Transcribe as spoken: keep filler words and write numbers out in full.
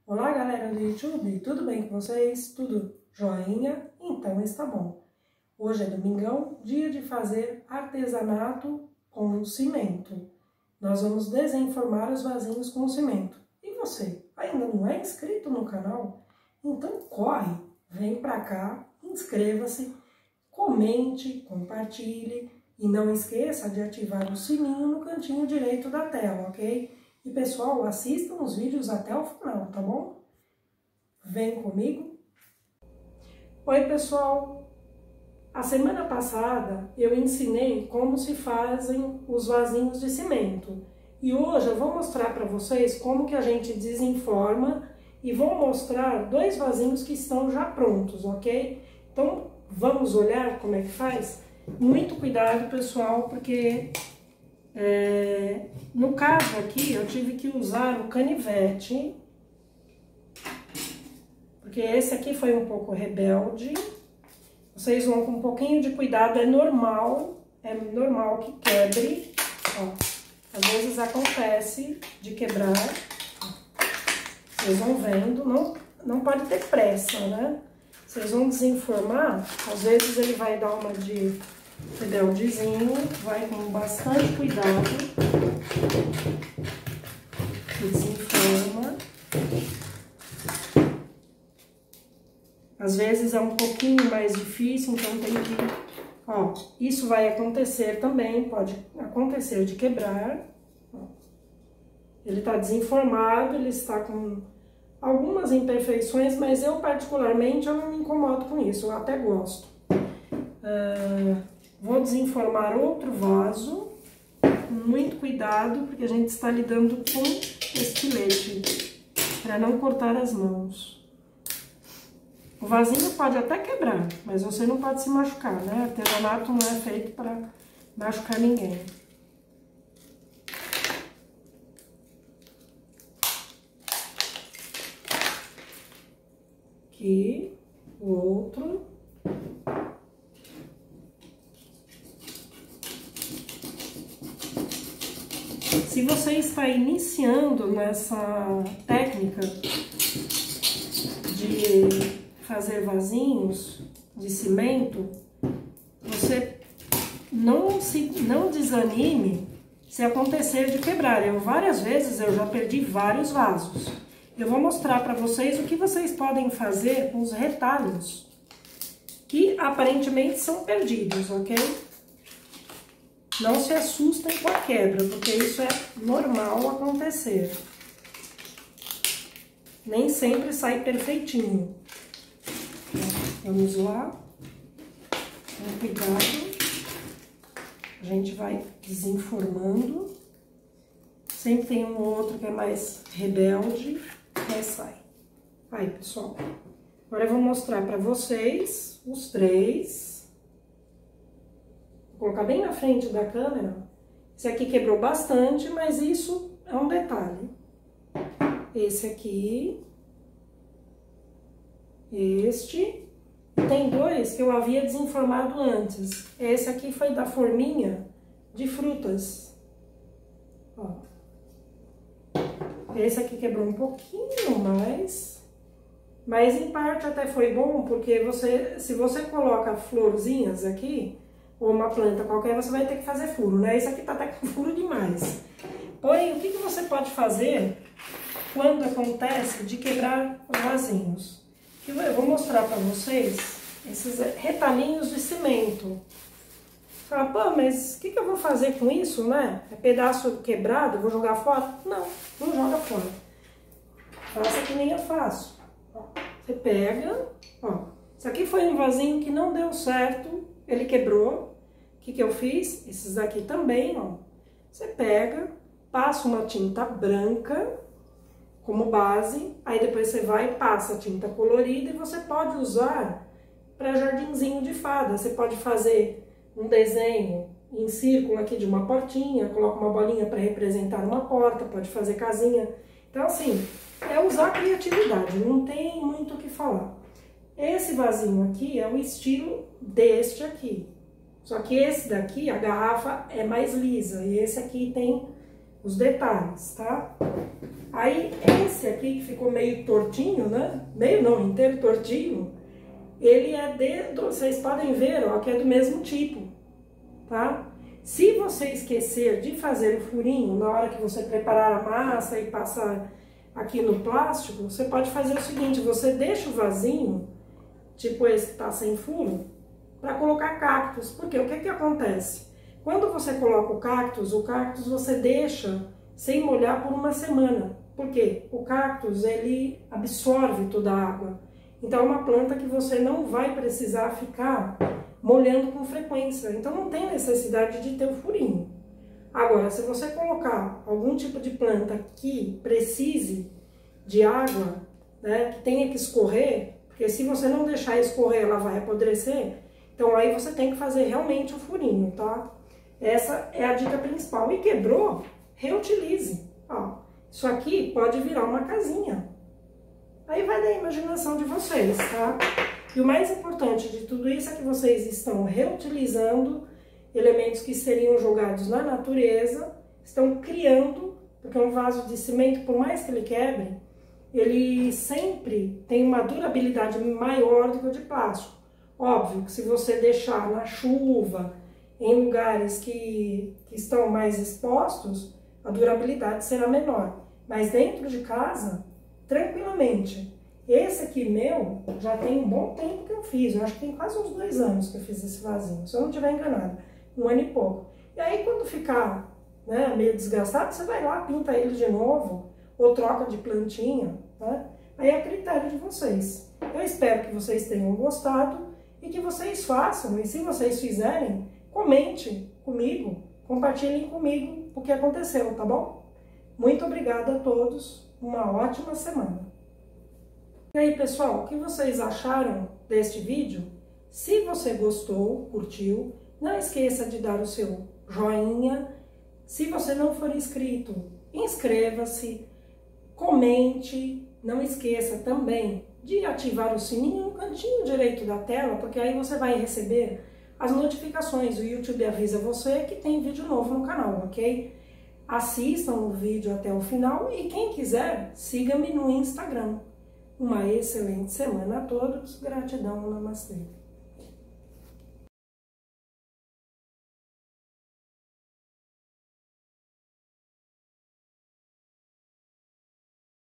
Olá, galera do YouTube, tudo bem com vocês? Tudo joinha? Então está bom. Hoje é domingão, dia de fazer artesanato com cimento. Nós vamos desenformar os vasinhos com cimento. E você, ainda não é inscrito no canal? Então corre, vem pra cá, inscreva-se, comente, compartilhe e não esqueça de ativar o sininho no cantinho direito da tela, ok? E pessoal, assistam os vídeos até o final, tá bom? Vem comigo. Oi pessoal, a semana passada eu ensinei como se fazem os vasinhos de cimento. E hoje eu vou mostrar para vocês como que a gente desenforma e vou mostrar dois vasinhos que estão já prontos, ok? Então vamos olhar como é que faz? Muito cuidado pessoal, porque... É, no caso aqui, eu tive que usar o canivete, porque esse aqui foi um pouco rebelde. Vocês vão com um pouquinho de cuidado, é normal, é normal que quebre, ó. Às vezes acontece de quebrar, ó. Vocês vão vendo, não, não pode ter pressa, né? Vocês vão desenformar, às vezes ele vai dar uma de... rebeldezinho, vai com bastante cuidado, desenforma. Às vezes é um pouquinho mais difícil, então tem que... Ó, isso vai acontecer também, pode acontecer de quebrar. Ó, ele tá desenformado, ele está com algumas imperfeições, mas eu particularmente eu não me incomodo com isso, eu até gosto. Uh, Vou desenformar outro vaso, com muito cuidado, porque a gente está lidando com estilete, para não cortar as mãos. O vasinho pode até quebrar, mas você não pode se machucar, né? Artesanato não é feito para machucar ninguém. Aqui, o outro. Se você está iniciando nessa técnica de fazer vasinhos de cimento, você não, se, não desanime se acontecer de quebrar. Eu, várias vezes eu já perdi vários vasos. Eu vou mostrar para vocês o que vocês podem fazer com os retalhos, que aparentemente são perdidos, ok? Não se assustem com a quebra, porque isso é normal acontecer. Nem sempre sai perfeitinho. Vamos lá. Com cuidado. A gente vai desenformando. Sempre tem um outro que é mais rebelde, mas sai. Aí, pessoal. Agora eu vou mostrar para vocês os três. Vou colocar bem na frente da câmera. Esse aqui quebrou bastante, mas isso é um detalhe. Esse aqui. Este. E tem dois que eu havia desenformado antes. Esse aqui foi da forminha de frutas. Ó. Esse aqui quebrou um pouquinho mais. Mas em parte até foi bom, porque você, se você coloca florzinhas aqui... ou uma planta qualquer, você vai ter que fazer furo, né? Esse aqui tá até com furo demais. Porém, o que, que você pode fazer quando acontece de quebrar os vasinhos? Eu vou mostrar pra vocês esses retalhinhos de cimento. Fala, pô, mas o que, que eu vou fazer com isso, né? É pedaço quebrado, vou jogar fora? Não, não joga fora. Faça que nem eu faço. Ó, você pega, ó. Isso aqui foi um vasinho que não deu certo, ele quebrou. O que que eu fiz? Esses aqui também, ó. Você pega, passa uma tinta branca como base, aí depois você vai e passa a tinta colorida e você pode usar para jardinzinho de fada. Você pode fazer um desenho em círculo aqui de uma portinha, coloca uma bolinha para representar uma porta, pode fazer casinha. Então, assim, é usar a criatividade, não tem muito o que falar. Esse vasinho aqui é o estilo deste aqui. Só que esse daqui, a garrafa é mais lisa. E esse aqui tem os detalhes, tá? Aí, esse aqui que ficou meio tortinho, né? Meio não, inteiro tortinho, ele é de, vocês podem ver, ó, que é do mesmo tipo, tá? Se você esquecer de fazer o furinho na hora que você preparar a massa e passar aqui no plástico, você pode fazer o seguinte, você deixa o vasinho, tipo esse que tá sem furo, para colocar cactos. Porque o que que acontece? Quando você coloca o cactus, o cactus você deixa sem molhar por uma semana. Por quê? O cactus, ele absorve toda a água. Então é uma planta que você não vai precisar ficar molhando com frequência. Então não tem necessidade de ter o furinho. Agora, se você colocar algum tipo de planta que precise de água, né, que tenha que escorrer, porque se você não deixar escorrer, ela vai apodrecer, então aí você tem que fazer realmente o furinho, tá? Essa é a dica principal. E quebrou, reutilize. Ó, isso aqui pode virar uma casinha. Aí vai da imaginação de vocês, tá? E o mais importante de tudo isso é que vocês estão reutilizando elementos que seriam jogados na natureza, estão criando, porque um vaso de cimento, por mais que ele quebre, ele sempre tem uma durabilidade maior do que o de plástico. Óbvio que se você deixar na chuva, em lugares que, que estão mais expostos, a durabilidade será menor. Mas dentro de casa, tranquilamente. Esse aqui meu, já tem um bom tempo que eu fiz, eu acho que tem quase uns dois anos que eu fiz esse vasinho, se eu não estiver enganada, um ano e pouco. E aí quando ficar, né, meio desgastado, você vai lá, pinta ele de novo, ou troca de plantinha, né? Aí é a critério de vocês. Eu espero que vocês tenham gostado e que vocês façam, e se vocês fizerem, comente comigo, compartilhem comigo o que aconteceu, tá bom? Muito obrigada a todos, uma ótima semana. E aí, pessoal, o que vocês acharam deste vídeo? Se você gostou, curtiu, não esqueça de dar o seu joinha. Se você não for inscrito, inscreva-se, comente, não esqueça também de ativar o sininho no cantinho direito da tela, porque aí você vai receber as notificações. O YouTube avisa você que tem vídeo novo no canal, ok? Assistam o vídeo até o final e quem quiser, siga-me no Instagram. Uma excelente semana a todos. Gratidão, namastê.